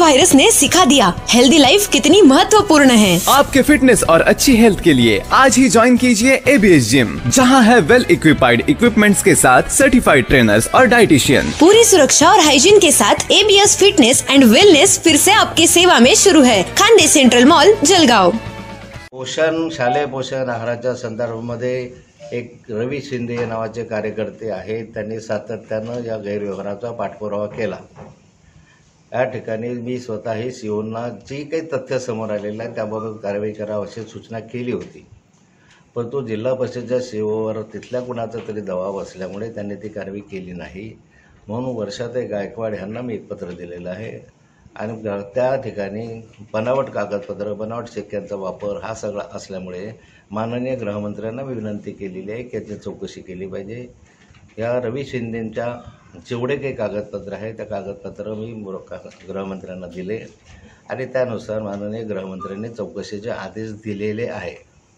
Virus ने सिखा दिया healthy life कितनी महत्वपूर्ण है। आपके फिटनेस और अच्छी हेल्थ के लिए आज ही ज्वाइन कीजिए ABS जिम, जहां है वेल इक्विपाइड इक्विपमेंट्स के साथ सर्टिफाइड ट्रेनर्स और डाइटिशियन। पूरी सुरक्षा और हाइजीन के साथ ABS फिटनेस एंड वेलनेस फिर से आपकी सेवा में शुरू है। Khandesh central mall, Jalgaon. पोषण, शालेय पोषण आहाराच्या संदर्भामध्ये एक रवी शिंदे नावाचे कार्यकर्ते आहेत, त्यांनी सातत्यानं या गैरव्यवहाराचा पाठपुरावा केला। या ठिकाणी मी स्वतःही सीओना जी काही तथ्य समोर आलेलं आहे त्याबाबत कारवाई करावी अशी सूचना केली होती, परंतु जिल्हा परिषदेच्या सीओवर तिथल्या कुणाचा तरी दबाव असल्यामुळे त्यांनी ती कारवाई केली नाही। म्हणून वर्षाताई गायकवाड यांना मी एक पत्र दिलेलं आहे आणि त्या ठिकाणी बनावट कागदपत्र, बनावट शिक्क्यांचा वापर हा सगळा असल्यामुळे माननीय गृहमंत्र्यांना मी विनंती केलेली आहे की याची चौकशी केली पाहिजे। या रवी शिंदेंच्या जेवढे काही कागदपत्र आहे त्या कागदपत्र मी गृहमंत्र्यांना दिले आणि त्यानुसार माननीय गृहमंत्र्यांनी चौकशीचे आदेश दिलेले आहे।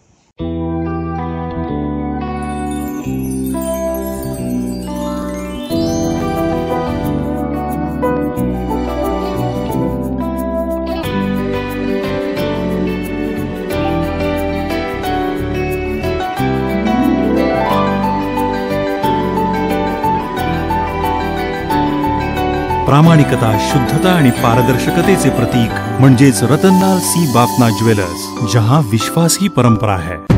प्रामाणिकता, शुद्धता आणि पारदर्शकतेचे प्रतीक म्हणजेच रतनलाल सी बाफना ज्वेलर्स, जहां विश्वास ही परंपरा है।